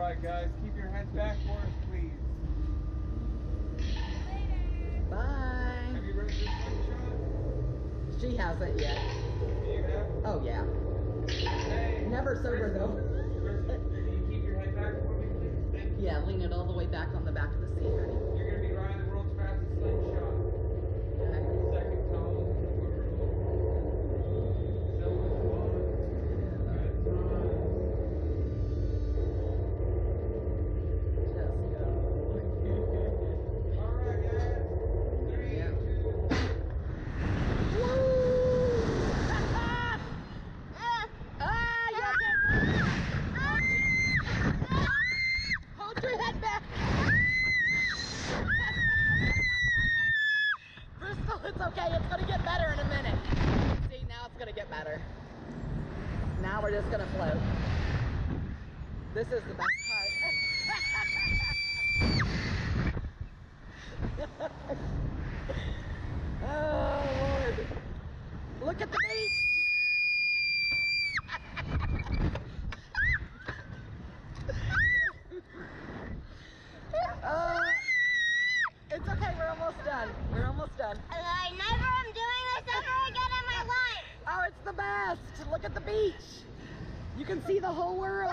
right, guys, keep your heads back for us, please. Bye. Have you read this slingshot? She hasn't yet. You have? Oh, yeah. Hey. Never sober, though. Can you keep your head back for me, please? Thank you. Yeah, lean it all the way back on the back of the seat, honey. You're going to be riding the world's fastest slingshot. Okay. Second tallest in the world. Silver one. Good times. Just go. All right, guys. 3, Yeah. 2. Woo! You okay? Hold your head back. Bristol, it's okay. It's going to get better in a minute. See, now it's going to get better. Now we're just going to float. This is the best part. Oh, Lord. Look at the beach. It's okay, we're almost done. We're almost done. I never am doing this ever again in my life. Oh, it's the best. Look at the beach. You can see the whole world.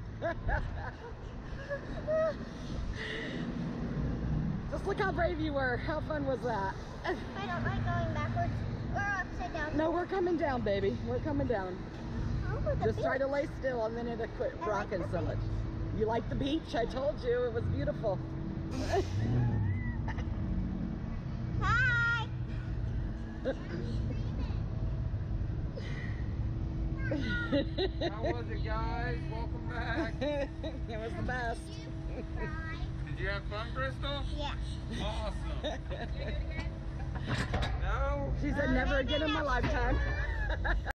Just look how brave you were. How fun was that? I don't like going backwards or upside down. No, we're coming down, baby. We're coming down. Oh, the Just try to beach. lay still and then it'll quit I like rocking the so much. You like the beach? I told you it was beautiful. Hi. How was it, guys? Welcome back. It was the best. Did you have fun, Bristol? Yeah. Awesome. No? She said never again in my lifetime.